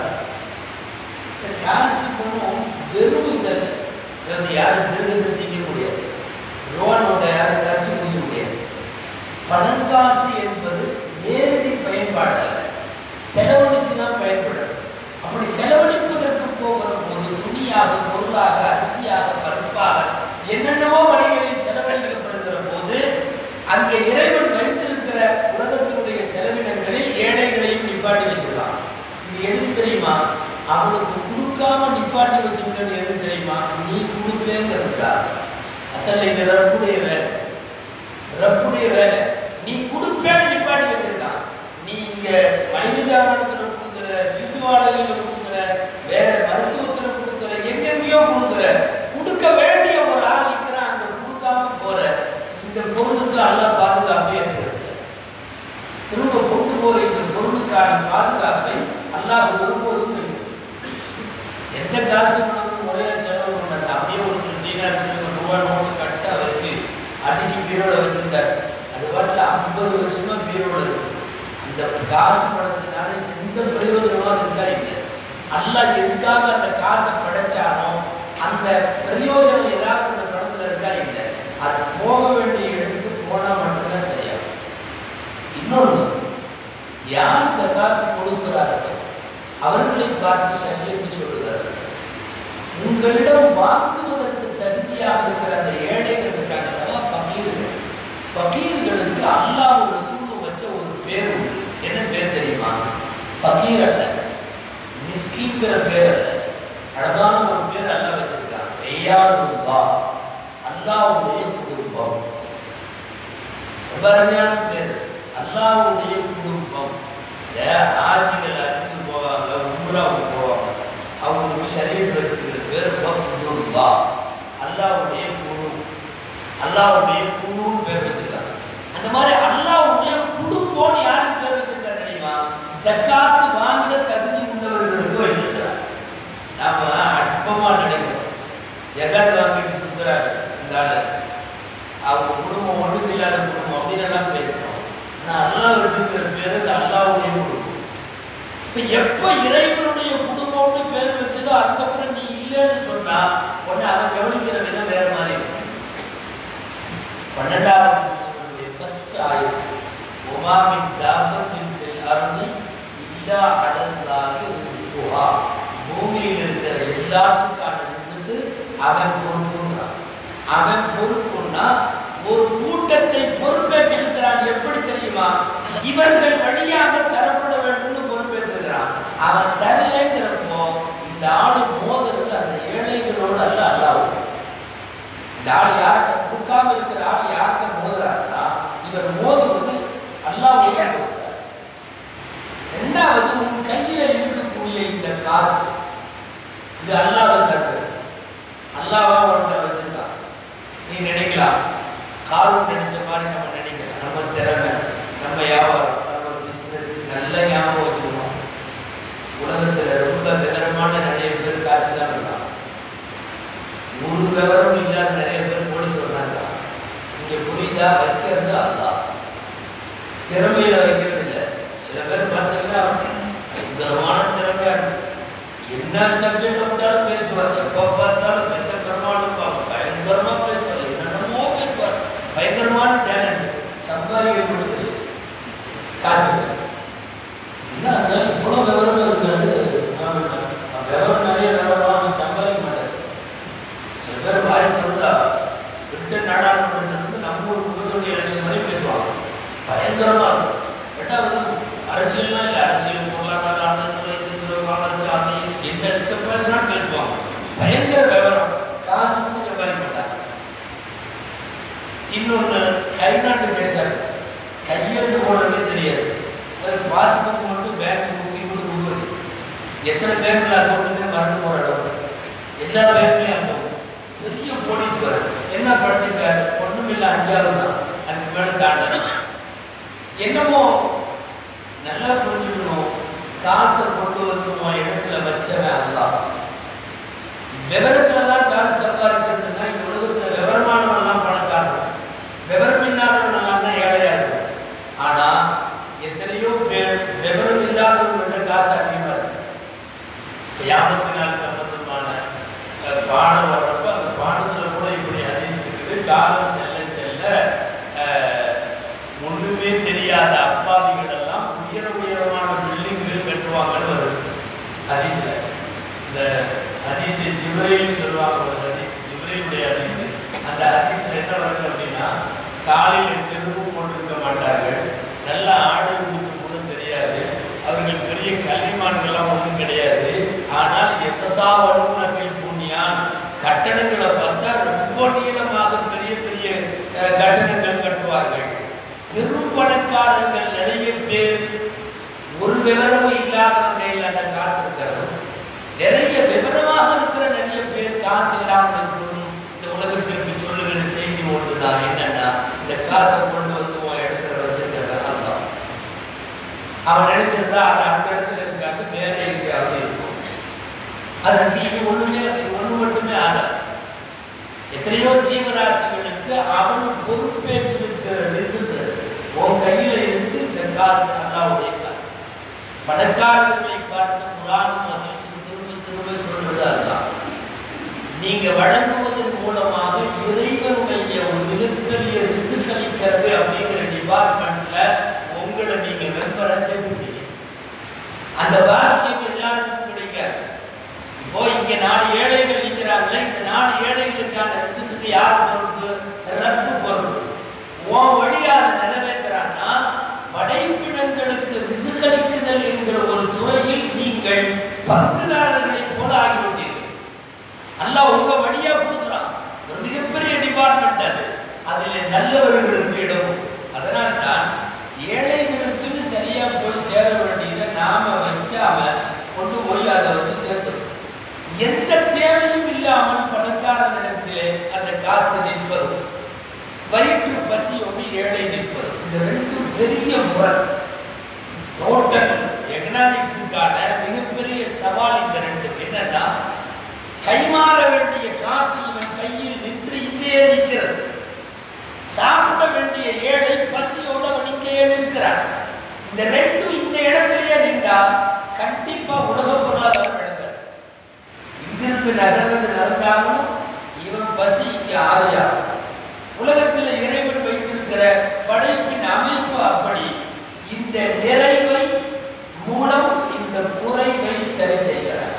காசு பணம் வெறும் இதல்ல, யாரும் திருகத்தை திங்க முடியாது, ரூபா நோட்டை யாரும் கரைச்சி முடிய முடியாது. பணங்காசு என்பது நேரடி பயன்பாடு அல்ல, செலவழிச்சுதான் பயன்படும். அப்படி செலவழிப்பதற்கு போகிற போது துணியாக, பொருளாக, அரிசியாக, பருப்பாக என்னென்னவோ வழிகளில் செலவழிக்கப்படுகிற போது அங்கே இறைவன் வைத்திருக்கிற உலகத்தினுடைய செலவினங்களில் ஏழைகளையும் நிப்பாட்டி வச்சிருக்கான். இது எதுக்கு தெரியுமா? அவனுக்கு கொடுக்காம நிப்பாட்டி வச்சிருக்கிறது எதுக்கு தெரியுமா? நீ கொடுப்பேங்கிறதுக்கா. அசல்ல இது ரப்புடைய வேலை, ரப்புடைய வேலை. நீ கொடுப்பேன்னு நிப்பாட்டி வச்சிருக்கான். நீ இங்க மனித ஜாமானத்துல கொடுக்குற, வீட்டு வாடகையில கொடுக்குற, வேற மருத்துவத்துல கொடுக்குற, எங்கெங்கயோ கொடுக்குற, கொடுக்க வேண்டிய ஒரு ஆள் இருக்கிறான், அங்க கொடுக்காம போற. இந்த பொருளுக்கு அல்லாஹ் பாதுகாப்பே இருக்கிறது. திரும்ப கொண்டு போற இந்த பொருளுக்கான பாதுகாப்பை அல்லாஹ் ஒருபோதும் வைக்கிறது. எந்த காசு பணமும் முறையா செலவு பண்ணாங்க. அப்படியே ஒரு தீனார் ஒரு ரூபா நோட்டு கட்டா வச்சு அன்னைக்கு பீரோட வச்சிருந்தார். அது பாட்டில் ஐம்பது வருஷமா பீரோட இருக்கு. அந்த காசு பணத்தினால எந்த பிரயோஜனமாக இருந்தா இல்லை. அல்லாஹ் எதுக்காக அந்த காசை படைச்சானோ அந்த பிரயோஜனம் ஏதாவது அந்த பணத்துல இருக்கா இல்லை. அது போக வேண்டிய இடத்துக்கு போனா மட்டும்தான் சரியாகும். இன்னொன்று, யார் ஜகாத் கொடுக்கிறார்களோ அவர்களை பார்த்து ஷரியத்து சொல்லுகிறார்கள், உங்களிடம் வாங்குவதற்கு தகுதியாக இருக்கிற அந்த ஏழைகள் இருக்காங்க, ஃபகீர்கள். ஃபகீர்களுக்கு அல்லாஹ் ரசூல் வச்ச ஒரு பேர் உண்டு. என்ன பேர் தெரியுமா? ஃபகீர் அல்ல, மிஸ்கீன்கிற பேர் அல்ல, அழகான ஒரு பேர் அல்லாஹ் வச்சிருக்காங்க. ஐயாருல்லாஹ், அல்லாஹ்வுடைய குடும்பம். ரொம்ப அருமையான பேர், அல்லாஹ்வுடைய குடும்பம். ஆஜிகள் அஜிக்கு போவாங்க, உம்ராவுக்கு போவாங்க, அவங்களுக்கு ஷரியத் வச்சிருக்கிற பேர் வஃதுல்லாஹ், அல்லாஹ்வுடைய குழு. அல்லாஹ்வுடைய குழுன்னு பேர் வச்சிருக்காங்க. அந்த மாதிரி அல்லாஹ்வுடைய குடும்பம் யாருக்கு பேர் வச்சிருக்காங்க தெரியுமா? ஜக்காத்து வாங்க தகுதி உள்ளவர்களுக்கு வைத்திருக்கிறார். நாம அற்பமா நினைக்கிறோம், ஜகாத் வாங்கிட்டு சுத்துறாரு இந்த ஆளு, அவங்க குடும்பம் ஒண்ணுக்கு இல்லாத குடும்பம் அப்படின்னு எல்லாம் பேசுறோம். ஆனா அல்லாஹ் வச்சிருக்கிற பேரு அல்லாஹ்வுடைய குடும்பம். இப்ப எப்ப இறைவனுடைய குடும்பம்னு பேர் வச்சதோ அதுக்கப்புறம் நீ இல்லைன்னு சொன்னா உடனே அதை கவனிக்கிற விதம் வேற மாதிரி இருக்கும். பன்னெண்டாவது ஃபர்ஸ்ட் ஆயத்து, உமாமின் தாபத்தின் அருணி இல்லா அடர்ந்தாகி ரிஸ்குஹா, பூமியில் இருக்கிற எல்லாத்துக்கான ரிஸ்க்கு அவன் பொறுப்புங்கிறான். அவன் பொறுப்புன்னா ஒரு கூட்டத்தை பொறுப்பேற்றிருக்கிறான். எப்படி தெரியுமா? இவர்கள் வழியாக தரப்பட வேண்டும் பொறுப்பேற்றிருக்கிறான். அவன் தரலைங்கிறப்போ இந்த ஆளு மோதுறது அந்த ஏழைகளோடு அல்ல, அல்லாஹ். இந்த ஆள் யார்கிட்ட கொடுக்காம இருக்கிற ஆள் யார்கிட்ட மோதுறாருன்னா இவர் மோதுவது அல்லாஹ் மோதுறார். ரெண்டாவது, உன் கையில இருக்கக்கூடிய இந்த காசு இது அல்லாஹ் தருவது, அல்லாஹ்வா உன்கிட்ட வச்சிருக்கான். நீ நினைக்கலாம், காரும் நினைச்ச மாதிரி நம்ம நினைக்கலாம். நம்ம திறமை, நம்ம வியாபாரம், நம்ம பிசினஸ் நல்ல ஞாபகம் வச்சுக்கணும். உலகத்துல ரொம்ப விவரமான நிறைய பேர் காசு தான் இருக்காங்க. ஒரு விவரம் இல்லாத நிறைய பேர் போடி சொல்றாங்க. இங்க புரியுதா? வைக்கிறது அல்லாஹ், திறமையில வைக்கிறது இல்லை. சில பேர் பார்த்தீங்கன்னா பயங்கரமான திறமையா இருக்கு, என்ன சப்ஜெக்ட் வந்தாலும் பேசுவார், எப்ப பார்த்தாலும் பெற்ற பெருமாளும் பயங்கரமா பேசுவார், என்னென்னமோ பேசுவார், பயங்கரமான டேலண்ட். சம்பாதிக்க கொடுக்குது காசு என்ன, அதனால இவ்வளவு விவரம் இருக்காது. விவரம் நிறைய விவரம் சம்பாதிக்க மாட்டார். சில பேர் வாய் திறந்தா பிரிட்டன் நாடாளுமன்றத்திலிருந்து நம்ம ஒரு முப்பத்தொன்று எலெக்ஷன் வரை பேசுவாங்க, பயங்கரமா இருக்கும். ரெண்டாவது அரசியல்லாம் இல்லை, அரசியல் பொருளாதாரம் அந்த துறை இந்த துறை காங்கிரஸ் அது எந்த பேசுனா பேசுவாங்க. பயங்கர விவரம், காசு வந்து சம்பாதிக்க மாட்டாங்க. இன்னொன்று கை நாட்டு பேசாது, கையெழுத்து போடுறதே தெரியாது. அது பாஸ்புக் மட்டும் பேங்க் புக்கிங் மட்டும் கொடுக்க வச்சு எத்தனை பேங்க்ல அக்கௌண்ட்டுமே மறந்து போகிற அளவு எல்லா பேங்க்லையும் அக்கௌண்ட். பெரிய கோடீஸ்வரர் என்ன படுத்திருக்காரு, ஒன்றும் இல்லை, அஞ்சாவது தான், அதுக்கு மேலே தாண்ட. என்னமோ நல்லா புரிஞ்சுக்கணும், காசை கொண்டு வந்து உன் இடத்துல வச்சவன் அல்லா. விவரத்துல தான் காசு சம்பாதிக்கிறதுனா இந்த உலகத்துல விவரமானவெல்லாம் பணக்காரன், விவரம் இல்லாதவனெல்லாம் தான் ஏழையா இருக்கும். ஆனா எத்தனையோ பேர் விவரம் இல்லாதவங்கள்ட்ட காசு அதிகமா இருக்கு. கியாமத்தினால் சம்பந்தமான பாடம் வர்றப்ப அந்த பாடத்துல கூட இப்படி ஹதீஸ் இருக்குது. காலம் செல்ல செல்ல ஒன்றுமே தெரியாத அப்பாவிகள் எல்லாம் உயர உயரமான பில்டிங்குகள் கட்டுவாங்கன்னு வருது ஹதீஸ்ல. இந்த ஹதீஸ் ஜிப்ரீல் சொல்லுவாங்க, ஒரு ஹதீஸ் ஜிப்ரீலுடைய ஹதீஸ். அந்த ஹதீஸ்ல என்ன வருது அப்படின்னா, காலில் செருப்பு போட்டிருக்க மாட்டார்கள், நல்ல ஆடை உடுத்து கூட தெரியாது, அவர்கள் பெரிய கல்விமான்கள்லாம் ஒன்றும் கிடையாது. ஆனால் எத்தா வல்லுநர்கள் புண்ணியான் கட்டடங்களை பார்த்தா ரொம்ப நீளமாக பெரிய பெரிய கட்டடங்கள் கட்டுவார்கள். பெரும் பணக்காரர்கள் நிறைய பேர் ஒரு விவரமும் இல்லாதவங்க கையில் அந்த காசு இருக்கிறது. நிறைய விவரமாக இருக்கிற நிறைய பேர் காசு இல்லாமல் இருப்பதும் இந்த உலகத்திற்கு சொல்லுகிற செய்தி ஒன்றுதான். என்னன்னா, இந்த காசை கொண்டு வந்து உன் இடத்துல வச்சிருக்கிறதுனால தான். அவன் நினைச்சிருந்தா அது அந்த இடத்துல இருக்காது, வேற எங்கேயாவது இருக்கும். அதற்கு இது ஒண்ணுமே இது ஒண்ணு மட்டுமே ஆதாரம். எத்தனையோ ஜீவராசிகளுக்கு அவன் பொறுப்பேற்றிருக்கிற ரிஸ்க் உன் கையில இருக்குது. இந்த காசு அல்லாஹ்வுடைய காசு. பணக்காரர்களை பார்த்து குர்ஆனும் ஹதீஸும் திரும்ப திரும்ப சொல்றது அதுதான். நீங்க வழங்குவதன் மூலமாக இறைவனுடைய ஒரு மிகப்பெரிய ரிஸ்க் அளிக்கிறது அப்படிங்கிற டிபார்ட்மெண்ட்ல உங்களை நீங்க மெம்பரா சேர்த்துட்டீங்க. அந்த பாக்கியம் எல்லாருக்கும் கிடைக்காது. இப்போ இங்க நாலு ஏழைகள் நிற்கிறாங்களே, இந்த நாலு ஏழைகளுக்கான ரிஸ்க்கு யார் பொறுப்பு? ரப்பு பொறுப்பு. உன் வழியா அதை நிறைவேற்றுறான்னா படைப்பினங்களுக்கு ரிஸ்க் அளிக்குதல் என்கிற ஒரு துறையில் நீங்கள் பங்குதாரர்களை போல ஆகிவிட்டீர்கள். அல்லாஹ் உங்க வழியா கொடுக்குறான், ஒரு மிகப்பெரிய டிபார்ட்மெண்ட் அது. அதுல நல்லவர்களுக்கு இடம். அதனால்தான் ஏழைகளுக்குன்னு சரியா போய் சேர வேண்டியதை நாம வைக்காம கொண்டு போய் அதை வந்து சேர்த்துறோம். எந்த தேவையும் இல்லாமல் பணக்காரனிடத்திலே அந்த காசு நிற்பது, வயிற்று பசியோடு ஏழை நிற்பது, இந்த ரெண்டும் பெரிய முறை. டோட்டல் எகனாமிக்ஸுக்கான மிகப்பெரிய சவால் இந்த ரெண்டு. என்னன்னா, கைமாற வேண்டிய காசு இவன் கையில் நின்று இங்கே நிற்கிறது, சாப்பிட வேண்டிய ஏழை பசியோட அவன் இங்கே நிற்கிறான். இந்த ரெண்டும் இந்த இடத்திலேயே நின்றா கண்டிப்பா உலக பொருளாதாரம் இழந்தார். இங்கிருந்து நகர்றது நடந்தாலும் இவன் பசி இங்கே ஆறையா. உலகத்தில் இறைவன் வைத்திருக்கிற படைப்பின் அமைப்பு அப்படி. இந்த நிறைவை மூலம் இந்த குறைவை சரி செய்கிறார்.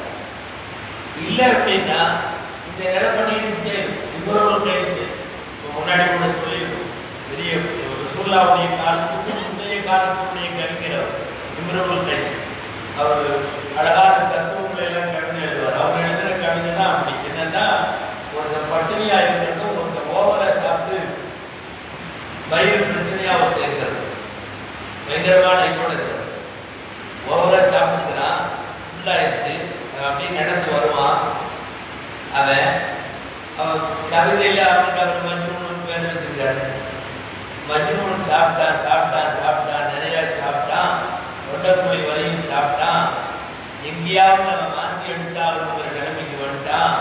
இல்லை அப்படின்னா இந்த நிலை பண்ணிடுச்சுட்டே இருக்கும். இவரோட முன்னாடி கூட சொல்லியிருக்கோம், பெரிய ஒரு சூழ்நாவுடைய காலத்துக்கு முந்தைய காலத்துடைய கவிஞர் இம்ரபுல் கைஸ். அவர் அழகான தத்துவங்களை எல்லாம் கவிதை எழுதுவார். அவர் எழுதுகிற கவிதை தான் அப்படி. என்னன்னா, ஒருத்தர் பட்டினியா இருக்கிறதும் ஒருத்தர் ஓவரா சாப்பிட்டு வயிறு பிரச்சனையா ஒருத்தர் இருக்கிறது பயங்கரமான இதோட இருக்கிறது. ஓவரா சாப்பிட்டுன்னா ஃபுல்லாயிடுச்சு அப்படின்னு நடந்து வருவான். அவன் அவன் கவிதையில அவனுக்கு அவர் மஜ்னூன் பேர் வச்சிருக்காரு. மஜ்னூன் சாப்பிட்டான் சாப்பிட்டான் சாப்பிட்டான் நிறைய சாப்பிட்டான், தொண்டக்குழி வரையும் சாப்பிட்டான், எங்கேயாவது அவன் மாற்றி எடுத்தாலும் ஒரு நிலைமைக்கு வந்துட்டான்.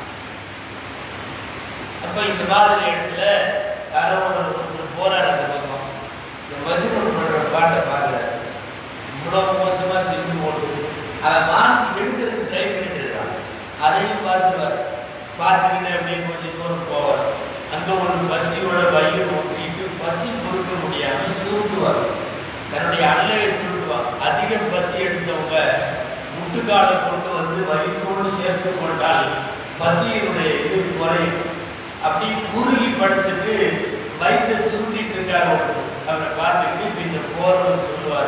அப்ப இந்த மாதிரி இடத்துல யாரோ ஒரு ஒருத்தர் போறாரு அந்த பக்கம். இந்த மஜ்னூன் பண்ற பாட்டை பார்க்கிறார். இவ்வளவு மோசமா திண்டு போட்டு அவன் மாற்றி எடுக்கிறதுக்கு ட்ரை பண்ணிட்டு இருக்கான். அதையும் பார்த்துவார். பார்த்துக்கிட்டு அப்படியே கொஞ்சம் தூரம் போவார். அங்க ஒன்று பசியோட வயிறு ஒட்டிட்டு பசி பொறுக்க முடியாம சுருட்டுவார். தன்னுடைய அன்னையை சுருட்டுவார். அதிக பசி எடுத்தவங்க முட்டுக்காலை கொண்டு வந்து வயிற்றோடு சேர்த்து கொண்டால் பசியினுடைய இது குறையும். அப்படி குறுகி படுத்துட்டு வயிற்றை சுருட்டிட்டு இருக்காரு ஒருத்தர். அவரை பார்த்துக்கிட்டு இப்ப இந்த போறவர் சொல்லுவார்,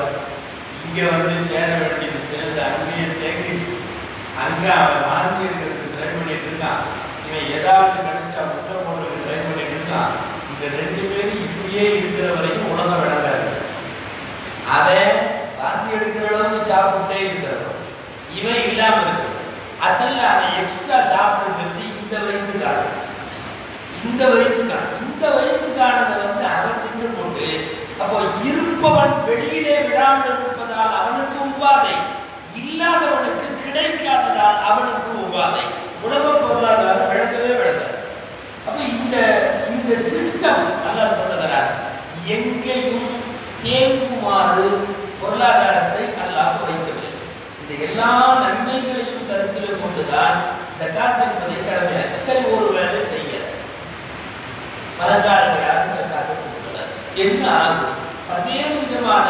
இங்கே வந்து சேர வேண்டியது சிலது அங்கேயே தேங்கிச்சு. அங்கே அவன் வாந்தி எடுக்கிறதுக்கு ட்ரை பண்ணிட்டு இருக்கான். இவன் ஏதாவது கிடைச்சா முட்டை போடுறதுக்கு ட்ரை பண்ணிட்டு இருக்கான். இந்த ரெண்டு பேரும் இப்படியே இருக்கிற வரைக்கும் உலகம் விளங்காது. அவன் வாந்தி எடுக்கிற அளவுக்கு சாப்பிட்டே இருக்கிறவன், இவன் இல்லாம இருக்கு. அசல்ல அவன் எக்ஸ்ட்ரா சாப்பிடுறது இந்த வயிற்றுக்கான இந்த வயிற்றுக்கான இந்த வயிற்றுக்கானதை வந்து அவன் தின்னு கொண்டு, அப்போ இருப்பவன் வெளியிலே விடாமல் இருப்பதால் அவனுக்கு உபாதை, இல்லாதவனுக்கு கிடைக்காததால் அவனுக்கு உபாதை. உலக பொருளாதாரம் விளக்கவே விளக்காது. அப்ப இந்த இந்த சிஸ்டம் நல்லா சொல்லுகிறார். எங்கேயும் தேங்குமாறு பொருளாதாரத்தை அல்லாஹ் வைக்கவில்லை. இது எல்லா நன்மைகளையும் கருத்தில் கொண்டுதான் ஜகாத் என்பதை கடமையாக. சரி, ஒரு வேலை செய்ய பலகாரங்களாக ஜகாத்தை கொடுக்கிறார். என்ன ஆகும்? பல்வேறு விதமான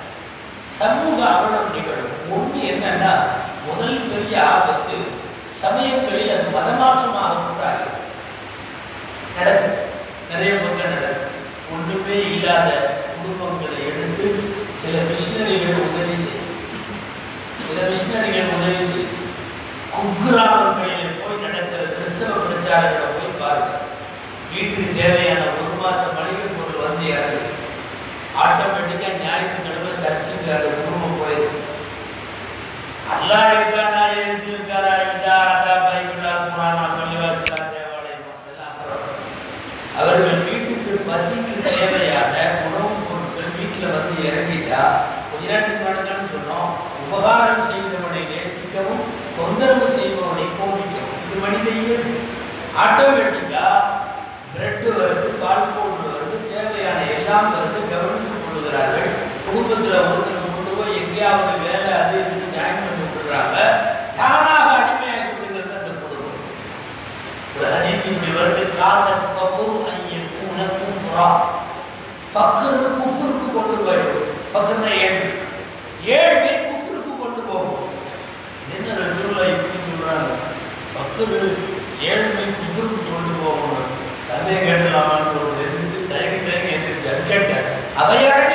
சமூக அவலம் நிகழும். ஒன்று என்னன்னா, முதல் பெரிய ஆபத்து சமயங்களில் அது மதமாற்றமாக கூடாது நடக்கும். நிறைய பக்கம் நடக்கும். ஒன்றுமே இல்லாத குடும்பங்களை எடுத்து சில மிஷினரிகள் உதவி செய்யும். சில மிஷினரிகள் உதவி செய்யும். குக்கிராமங்களில் போய் நடக்கிற கிறிஸ்தவ பிரச்சாரங்களை போய் பாருங்க. வீட்டுக்கு தேவையான ஒரு மாசம் மளிகை பொருள் வந்து இறங்குது. ஆட்டோமேட்டிக்கா ஞாயிற்றுக்கிழமை சர்ச்சுக்கு அந்த குடும்பம் போயிருக்கு. அல்லாஹ் இருக்கானா, இயேசு இருக்காரா, இதா அதா பைபிளா குர்ஆனா பள்ளிவாசலா தேவாலயம் எல்லாம் அப்புறம் அவர்கள் வீட்டுக்கு பசிக்கு தேவையான உணவுப் பொருட்கள் வீட்டில் வந்து இறங்கிட்டா கொஞ்ச நேரத்துக்கு முன்னாடி சொன்னோம், உபகாரம் செய்தவனை நேசிக்கவும் தொந்தரவு செய்பவனை கோபிக்கவும். இது மனித இயல்பு. ஆட்டோமேட்டிக்கா பிரெட் வருது, பால் பவுடர் வருது, தேவையான எல்லாம் வருது, கவனித்துக் கொள்ளுகிறார்கள். குடும்பத்தில் ஒருத்தர் கொண்டு போய் எங்கேயாவது வேலை அது இது ஜாயின் பண்ணி விட்டுறாங்க. தானாக அடிமையாகி விடுகிறது அந்த குடும்பம். ஒரு ஹதீஸ் இப்படி வருது, காதல் ஃபகுர் ஐயக்கு உனக்கும் புறா ஃபக்ரு குஃப்ருக்கு கொண்டு போயிடும். ஃபக்ருனா ஏழ்மை, ஏழ்மை குஃப்ருக்கு கொண்டு போகும். என்ன ரசூலுல்லாஹ் இப்படி சொல்றாங்க? ஃபக்ரு ஏழ்மை குஃப்ருக்கு கொண்டு போகணும். சந்தேகம் கேட்டலாமான்னு ஒரு எதிர்த்து தயங்கி தயங்கி எதிர்த்து கேட்டேன். அவையாக